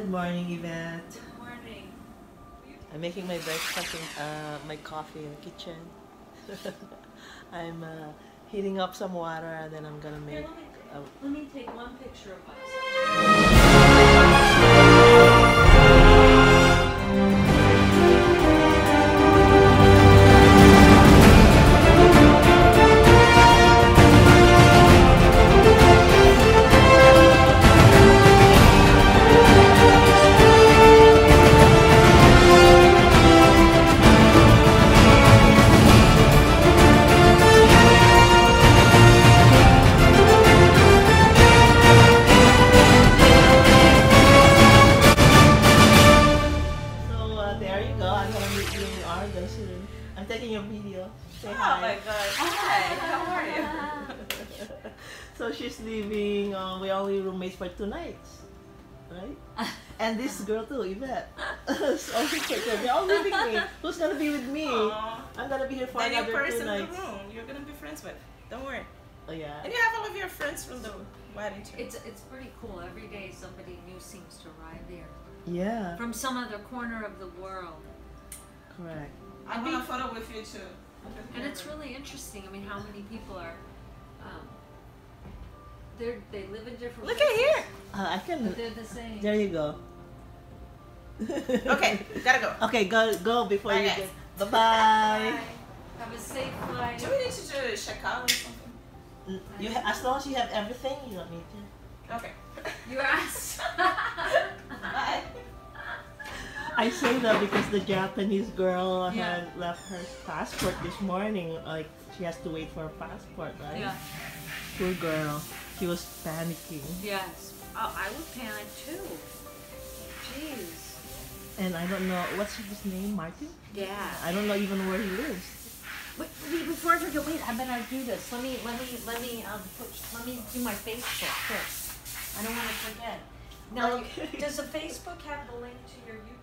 Good morning, Yvette. Good morning. I'm making my breakfast and my coffee in the kitchen. I'm heating up some water and then I'm gonna make. Let me take one picture of us. I'm taking your video. Say oh hi. my gosh. Hi, how are you? So she's leaving. We're only roommates for 2 nights. Right? And this girl too, Yvette. So they're all leaving me. Who's gonna be with me? Aww. I'm gonna be here for then another 2 nights. person in the room you're gonna be friends with. Don't worry. Oh yeah. And you have all of your friends from the wedding too. It's pretty cool. Every day somebody new seems to arrive there. Yeah. From some other corner of the world. Correct. I want a photo with you too. And it's really interesting. I mean, how many people are, they live in different Look places, at here. I can. but they're the same. There you go. Okay, gotta go. Okay, go before Bye, you guys. get. Bye bye. Have a safe flight. Do we need to do a check out or something? You as long as you have everything, you don't need to. Okay. You asked. Bye. I say that because the Japanese girl Yeah. had left her passport this morning. Like she has to wait for her passport, right? Yeah. Poor girl. She was panicking. Yes. Oh, I would panic too. Jeez. And I don't know what's his name, Martin? Yeah. I don't know even where he lives. Wait, before I forget, wait, I better do this. Let me do my Facebook first. I don't want to forget. Now, Okay. does the Facebook have the link to your YouTube?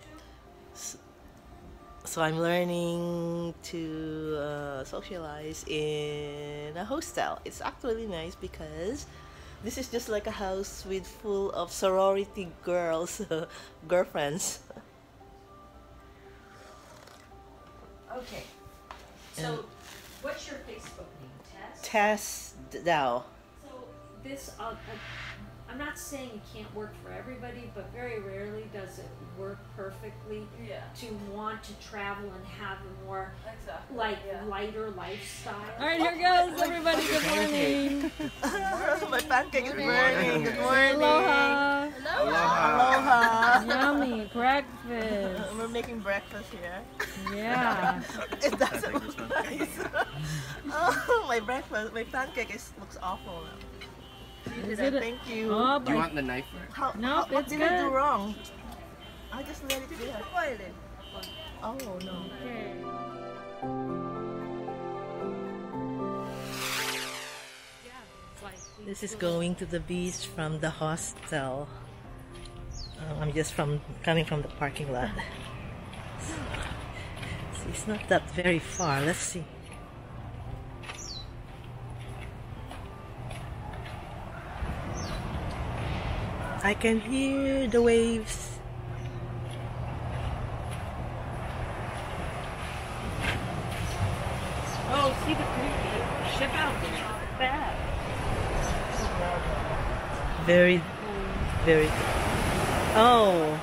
So I'm learning to socialize in a hostel. It's actually nice because this is just like a house with full of sorority girls, girlfriends. Okay. So, what's your Facebook name, Tess? Tess Dow. So this, I'm not saying it can't work for everybody, but very rarely does it work perfectly Yeah. to want to travel and have a more Exactly. lighter lifestyle. All right, here goes everybody. Good morning. My pancake is burning. Good morning. Aloha. Aloha. Yummy breakfast. We're making breakfast here. Yeah. It doesn't look nice. Oh, my breakfast, my pancake looks awful. Is it? Thank you. Oh, Do you want the knife? Nope, what it's did I do good. wrong? I just let it there. Oh no. Okay. This is going to the beach from the hostel. I'm just coming from the parking lot. See, it's not that very far. Let's see. I can hear the waves. Oh, see the ship out there. Bad. Very, very. Oh.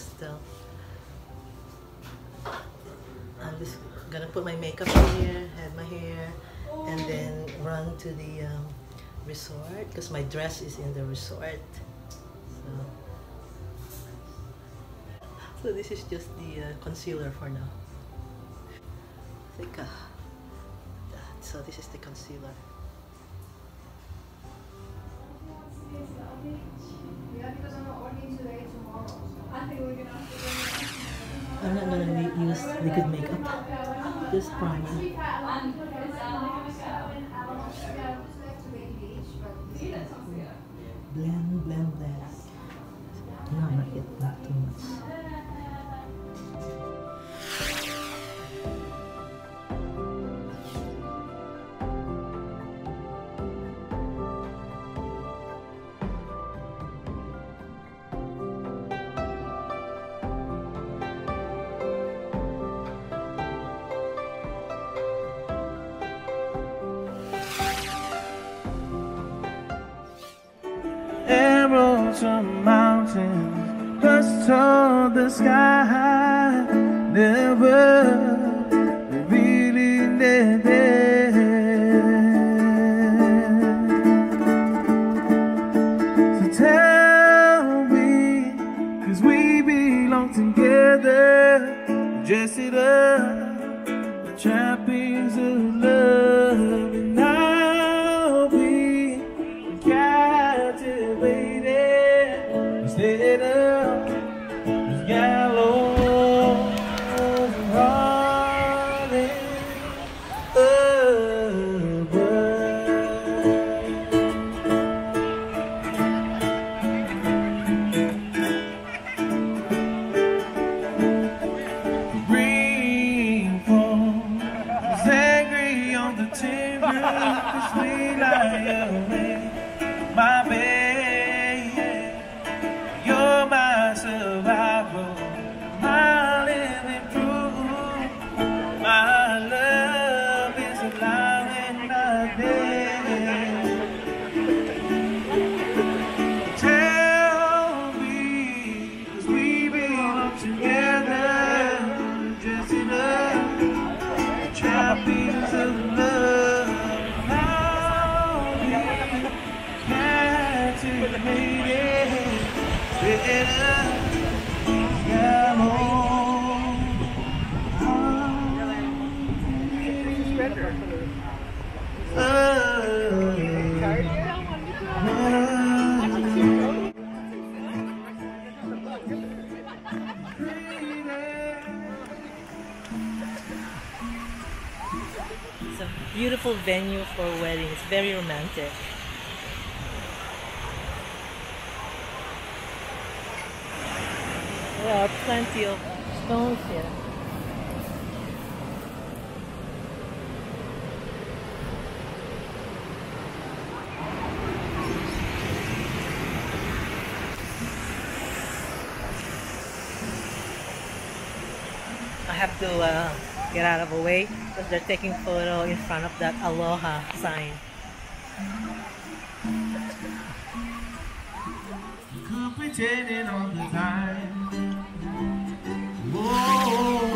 hostel. I'm just gonna put my makeup here, have my hair, and then run to the resort because my dress is in the resort. So this is just the concealer for now. So this is the concealer. I'm not gonna use liquid makeup, just primer. Blend, blend, blend. No, not yet, not too much. Arrows from mountains just toward the sky, never revealing their So tell me, 'cause we belong together, dress it up, the trappings of love, and I'll be captivated instead of this gallows running Green is angry on the timber, 'cause we lie awake, my baby. You're my survival, my living proof. My love is alive and not dead. Tell me, 'cause we belong together, dress it up, trappings of love. Now we captivated, better gallows. It's a beautiful venue for a wedding. It's very romantic. There are plenty of stones here. I have to get out of the way because they're taking photo in front of that Aloha sign. Could pretending all the time. Whoa.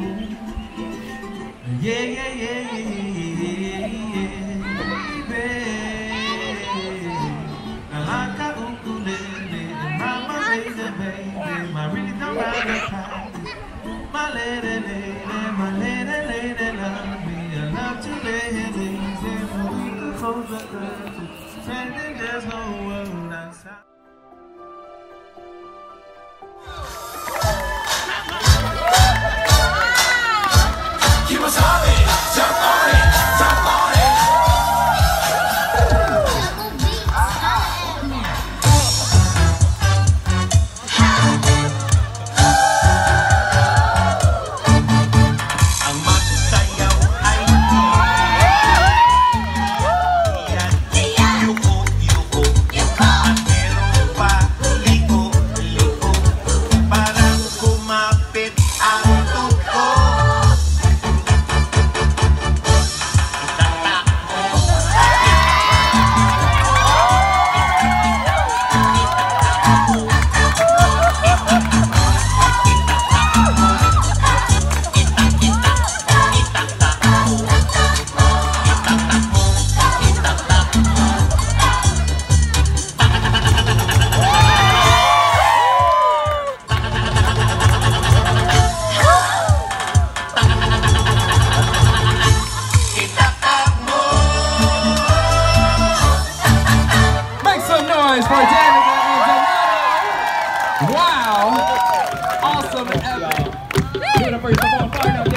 Yeah, yeah, yeah, yeah, yeah, baby. I got ukulele, mama made the baby. My really don't ride the time. My lady, love me. I love to lay things and we could close the curtains. Pretending there's no world outside. y'all. Give it up for yourself on fire now.